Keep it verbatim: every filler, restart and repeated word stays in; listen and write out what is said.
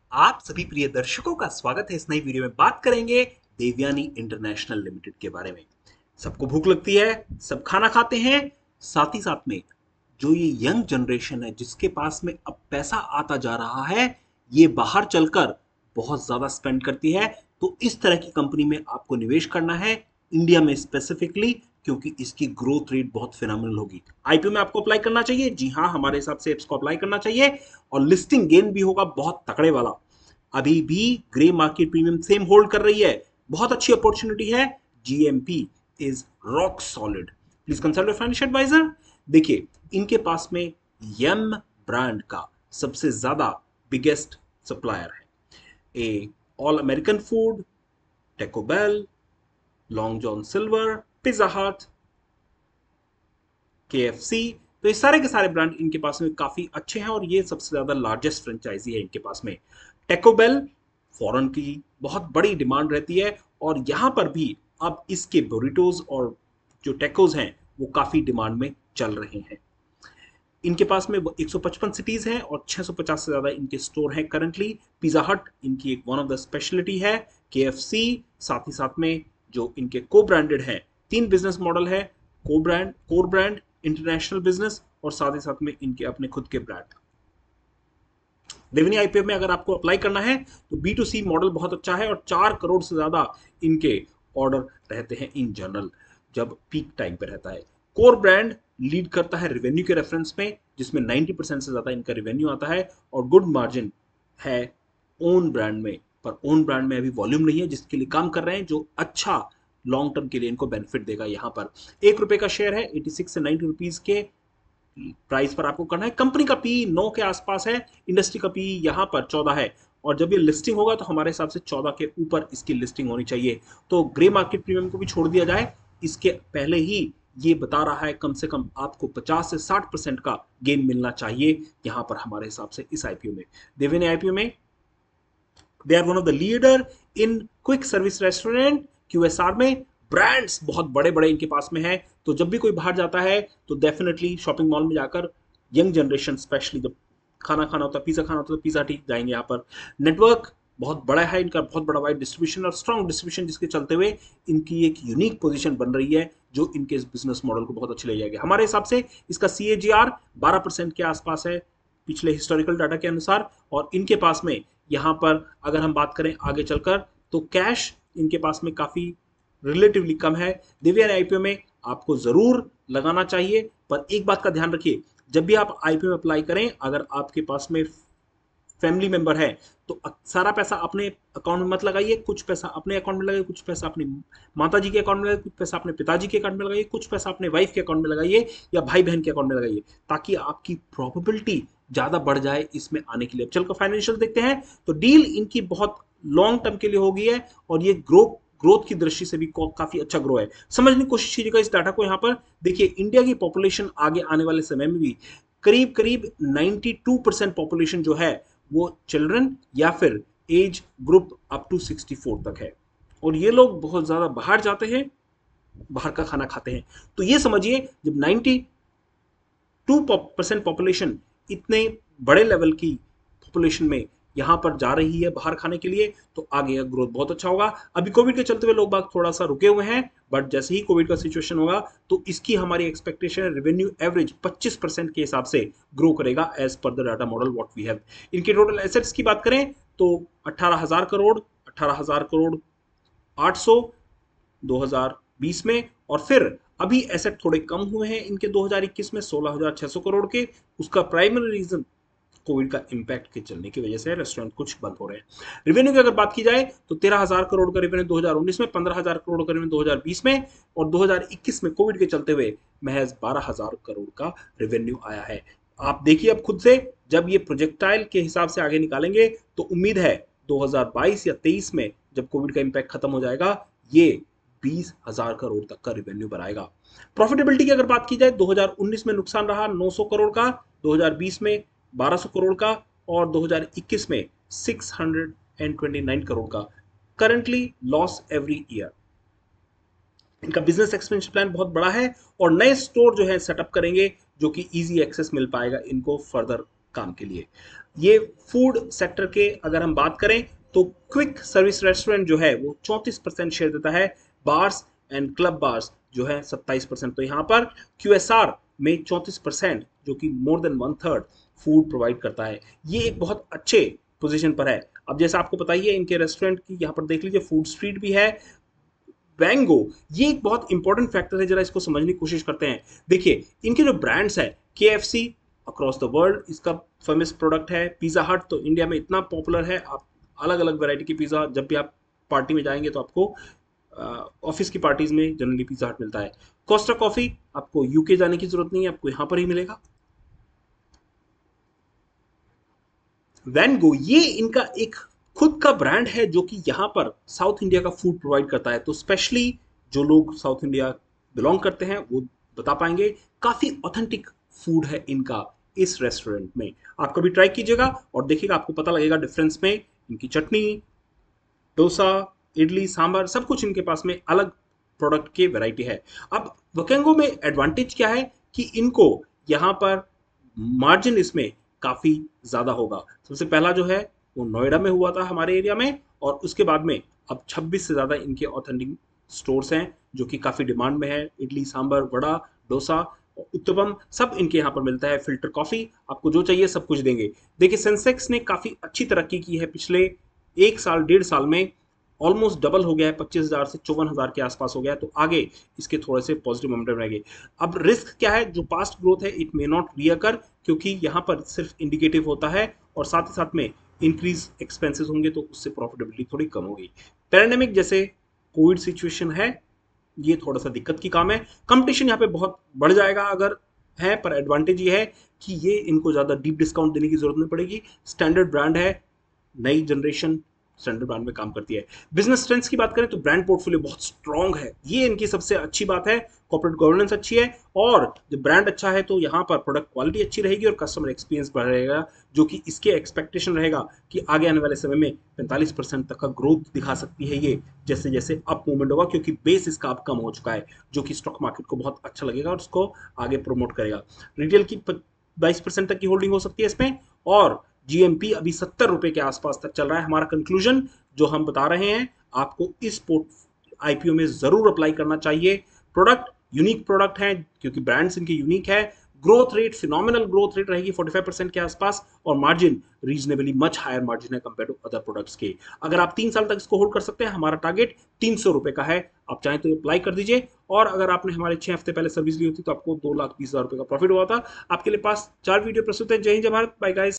आप सभी प्रिय दर्शकों का स्वागत है। इस नई वीडियो में बात करेंगे देवयानी इंटरनेशनल लिमिटेड के बारे में। सबको भूख लगती है, सब खाना खाते हैं, साथ ही साथ में जो ये यंग जनरेशन है जिसके पास में अब पैसा आता जा रहा है, ये बाहर चलकर बहुत ज्यादा स्पेंड करती है। तो इस तरह की कंपनी में आपको निवेश करना है, इंडिया में स्पेसिफिकली, क्योंकि इसकी ग्रोथ रेट बहुत फिनोमिनल होगी। आईपीओ में आपको अप्लाई करना चाहिए, जी हाँ, हमारे हिसाब से इसको अप्लाई करना चाहिए। और लिस्टिंग गेन भी होगा बहुत तकड़े वाला। अभी भी grey market premium same hold कर रही है, बहुत अच्छी अपॉर्चुनिटी है। GMP is rock solid. Please consult financial advisor. देखिए, इनके पास में यम ब्रांड का सबसे ज्यादा बिगेस्ट सप्लायर है। A all American food, Taco Bell, Long John Silver, Pizza Hut, K F C. तो ये सारे के सारे ब्रांड इनके पास में काफी अच्छे हैं और ये सबसे ज्यादा लार्जेस्ट फ्रेंचाइजी है इनके पास में। टेको बेल फॉरेन की बहुत बड़ी डिमांड रहती है और यहां पर भी अब इसके बुरिटोज और जो टेकोज हैं वो काफी डिमांड में चल रहे हैं। इनके पास में एक सौ पचपन सिटीज हैं और छह सौ पचास से ज्यादा इनके स्टोर हैं करंटली। पिज्जा हट इनकी एक वन ऑफ द स्पेशलिटी है। के एफ सी साथ ही साथ में जो इनके को ब्रांडेड हैं, तीन बिजनेस मॉडल है। Co brand, core brand, international business और साथ ही साथ में इनके अपने खुद के ब्रांड। देवनी आईपीएफ में अगर आपको अप्लाई करना है तो बी टू सी मॉडल बहुत अच्छा है और चार करोड़ से ज्यादा इनके ऑर्डर रहते हैं इन जनरल, जब पीक टाइम पे रहता है। कोर ब्रांड लीड करता है रेवेन्यू के रेफरेंस में, जिसमें नब्बे परसेंट से ज्यादा इनका रेवेन्यू आता है और गुड मार्जिन है ओन ब्रांड में। पर ओन ब्रांड में अभी वॉल्यूम नहीं है जिसके लिए काम कर रहे हैं, जो अच्छा लॉन्ग टर्म के लिए इनको बेनिफिट देगा। यहां पर एक रुपए का शेयर है, छियासी से नब्बे रुपीज के प्राइस पर आपको करना है। कंपनी का पी नौ के आसपास है, इंडस्ट्री का पी यहां पर चौदह है और जब ये लिस्टिंग होगा तो हमारे हिसाब से चौदह के ऊपर इसकी लिस्टिंग होनी चाहिए। तो ग्रे मार्केट प्रीमियम को भी छोड़ दिया जाए, इसके पहले ही ये बता रहा है कम से कम आपको पचास से साठ परसेंट का गेन मिलना चाहिए यहां पर हमारे हिसाब से इस आईपीओ में। देवेन आईपीओ में they are one of the leader in quick service restaurant QSR में। ब्रांड्स बहुत बड़े बड़े इनके पास में है, तो जब भी कोई बाहर जाता है तो डेफिनेटली शॉपिंग मॉल में जाकर यंग जनरेशन स्पेशली जब खाना खाना होता है, पिज्जा खाना होता है तो पिज्जा टी जाएंगे। यहाँ पर नेटवर्क बहुत बड़ा है इनका, बहुत बड़ा वाइड डिस्ट्रीब्यूशन और स्ट्रॉन्ग डिस्ट्रीब्यूशन, जिसके चलते हुए इनकी एक यूनिक पोजीशन बन रही है जो इनके इस बिजनेस मॉडल को बहुत अच्छे ले जाएगी। हमारे हिसाब से इसका सी ए जी आर बारह परसेंट के आसपास है पिछले हिस्टोरिकल डाटा के अनुसार। और इनके पास में यहाँ पर अगर हम बात करें आगे चलकर तो कैश इनके पास में काफी रिलेटिवली कम है। दिव्या आईपीओ में आपको जरूर लगाना चाहिए, पर एक बात का ध्यान रखिए, जब भी आप आईपीओ में अप्लाई करें, अगर आपके पास में फैमिली मेंबर है तो सारा पैसा अपने अकाउंट में मत लगाइए। कुछ पैसा अपने अकाउंट में लगाइए, कुछ पैसा अपनी माता जी के अकाउंट में लगाइए, कुछ पैसा अपने पिताजी के अकाउंट में लगाइए, कुछ पैसा अपने वाइफ के अकाउंट में लगाइए या भाई बहन के अकाउंट में लगाइए, ताकि आपकी प्रोबेबिलिटी ज्यादा बढ़ जाए इसमें आने के लिए। अब चलकर फाइनेंशियल देखते हैं तो डील इनकी बहुत लॉन्ग टर्म के लिए होगी है और ये ग्रो ग्रोथ की दृष्टि से भी काफी अच्छा ग्रो है। समझने की कोशिश कीजिएगा इस डाटा को। यहाँ पर देखिए, इंडिया की पॉपुलेशन आगे आने वाले समय में भी करीब करीब बानवे परसेंट पॉपुलेशन जो है वो चिल्ड्रन या फिर age group up to sixty four तक है और ये लोग बहुत ज्यादा बाहर जाते हैं, बाहर का खाना खाते हैं। तो ये समझिए, जब बानवे परसेंट पॉपुलेशन इतने बड़े लेवल की पॉपुलेशन में यहां पर जा रही है बाहर खाने के लिए, तो आगे का ग्रोथ बहुत अच्छा होगा। अभी कोविड के चलते हुए लोग बाग थोड़ा सा रुके हुए हैं, बट जैसे ही कोविड का सिचुएशन होगा तो इसकी हमारी एक्सपेक्टेशन है रेवेन्यू एवरेज पच्चीस परसेंट के हिसाब से ग्रो करेगा as per the data model what we have. इनके टोटल एसेट्स की बात करें तो अठारह हजार करोड़, अठारह हजार करोड़ आठ सौ दो हज़ार बीस में, और फिर अभी एसेट थोड़े कम हुए हैं इनके दो हज़ार इक्कीस में सोलह हज़ार छह सौ करोड़ के। उसका प्राइमरी रीजन कोविड का इंपैक्ट के चलने की वजह से रेस्टोरेंट कुछ बंद हो रहे हैं। रेवेन्यू की अगर बात की जाए तो तेरह हज़ार करोड़ का रेवेन्यू दो हज़ार उन्नीस में, पंद्रह हज़ार करोड़ का रेवेन्यू दो हज़ार बीस में और दो हज़ार इक्कीस में कोविड के चलते हुए महज बारह हज़ार करोड़ का रेवेन्यू आया है। आप देखिए अब खुद से, जब ये प्रोजेक्टाइल के हिसाब से आगे निकालेंगे तो उम्मीद है दो हज़ार बाईस या तेईस में जब कोविड का इंपैक्ट खत्म हो जाएगा, ये बीस हज़ार करोड़ तक का रेवेन्यू बनाएगा। प्रॉफिटेबिलिटी की अगर बात की जाए, दो हज़ार उन्नीस में नुकसान रहा नौ सौ करोड़ का, दो हज़ार बीस में बारह सौ करोड़ का और दो हज़ार इक्कीस में छह सौ उनतीस करोड़ का। Currently loss every year. इनका बिजनेस एक्सपेंशन प्लान बहुत बड़ा है और नए स्टोर जो है सेटअप करेंगे जो कि इजी एक्सेस मिल पाएगा इनको फर्दर काम के लिए। ये फूड सेक्टर के अगर हम बात करें तो क्विक सर्विस रेस्टोरेंट जो है वो चौंतीस परसेंट शेयर देता है, बार्स एंड क्लब बार्स जो है सत्ताईस परसेंट। तो यहाँ पर क्यूएसआर में चौंतीस परसेंट जो कि more than one third food provide करता है। ये एक बहुत अच्छे पोजीशन पर है। अब जैसा आपको पता ही है इनके रेस्टोरेंट की यहाँ पर देख लीजिए, फूड स्ट्रीट भी है, वैंगो, ये एक बहुत इंपॉर्टेंट फैक्टर है, जरा इसको समझने की कोशिश करते हैं। देखिए इनके जो ब्रांड्स है, केएफसी अक्रॉस द वर्ल्ड इसका फेमस प्रोडक्ट है, पिज्जा हट तो इंडिया में इतना पॉपुलर है, आप अलग अलग वैरायटी की पिज्जा, जब भी आप पार्टी में जाएंगे तो आपको ऑफिस की पार्टीज में जनरली पिज्जा हट मिलता है। कोस्टा कॉफी आपको यूके जाने की जरूरत नहीं है, आपको यहां पर ही मिलेगा। वैनगो ये इनका एक खुद का ब्रांड है जो कि यहाँ पर साउथ इंडिया का फूड प्रोवाइड करता है। तो स्पेशली जो लोग साउथ इंडिया बिलोंग करते हैं वो बता पाएंगे, काफी ऑथेंटिक फूड है इनका इस रेस्टोरेंट में। आप कभी ट्राई कीजिएगा और देखिएगा, आपको पता लगेगा डिफरेंस में। इनकी चटनी, डोसा, इडली, सांभर सब कुछ इनके पास में अलग प्रोडक्ट की वैरायटी है। अब वकेंगो में एडवांटेज क्या है कि इनको यहाँ पर मार्जिन इसमें काफी ज्यादा होगा। सबसे पहला जो है वो नोएडा में हुआ था हमारे एरिया में, और उसके बाद में अब छब्बीस से ज्यादा इनके ऑथेंटिक स्टोर्स हैं जो कि काफी डिमांड में है। इडली, सांभर, वड़ा, डोसा, उत्तपम सब इनके यहाँ पर मिलता है। फिल्टर कॉफी, आपको जो चाहिए सब कुछ देंगे। देखिए सेंसेक्स ने काफी अच्छी तरक्की की है पिछले एक साल डेढ़ साल में, ऑलमोस्ट डबल हो गया है, पच्चीस हजार से चौवन हजार के आसपास हो गया है। तो आगे इसके थोड़े से पॉजिटिव मोमेंटम रहेंगे। अब रिस्क क्या है, जो पास्ट ग्रोथ है इट मे नॉट रीअकर, क्योंकि यहाँ पर सिर्फ इंडिकेटिव होता है और साथ ही साथ में इंक्रीज एक्सपेंसेस होंगे तो उससे प्रॉफिटेबिलिटी थोड़ी कम होगी। पैंडेमिक जैसे कोविड सिचुएशन है, ये थोड़ा सा दिक्कत की काम है। कंपटीशन यहाँ पे बहुत बढ़ जाएगा अगर है, पर एडवांटेज ये है कि ये इनको ज़्यादा डीप डिस्काउंट देने की जरूरत नहीं पड़ेगी। स्टैंडर्ड ब्रांड है, नई जनरेशन स्टैंडर्ड ब्रांड में काम करती है। बिजनेस स्ट्रेंथ्स की बात करें तो ब्रांड पोर्टफोलियो बहुत स्ट्रांग है, ये इनकी सबसे अच्छी बात है। कॉर्पोरेट गवर्नेंस अच्छी है, और जब ब्रांड अच्छा है तो यहाँ पर प्रोडक्ट क्वालिटी अच्छी रहेगी और कस्टमर एक्सपीरियंस बढ़ेगा, जो कि इसके एक्सपेक्टेशन रहेगा कि आगे आने वाले समय में पैंतालीस परसेंट तक का ग्रोथ दिखा सकती है ये, जैसे जैसे अप मूवमेंट होगा, क्योंकि बेस इसका अब कम हो चुका है, जो कि स्टॉक मार्केट को बहुत अच्छा लगेगा और उसको आगे प्रमोट करेगा। रिटेल की बाईस परसेंट तक की होल्डिंग हो सकती है इसमें, और जीएमपी अभी सत्तर रुपए के आसपास तक चल रहा है। हमारा कंक्लूजन जो हम बता रहे हैं, आपको इस पोर्ट आईपीओ में जरूर अप्लाई करना चाहिए। प्रोडक्ट यूनिक प्रोडक्ट है क्योंकि ब्रांड्स इनके यूनिक है। Growth rate phenomenal growth rate रहेगी पैंतालीस परसेंट के आसपास, और margin reasonably much higher margin है कंपेयर टू अदर प्रोडक्ट्स के। अगर आप तीन साल तक इसको होल्ड कर सकते हैं, हमारा टारगेट तीन सौ रुपए का है, आप चाहें तो अप्लाई कर दीजिए। और अगर आपने हमारे छह हफ्ते पहले सर्विस ली होती तो आपको दो लाख बीस हजार रुपए का प्रॉफिट हुआ था। आपके लिए पास चार वीडियो प्रस्तुत है। जय हिंद, जय भारत, बाय गाइस।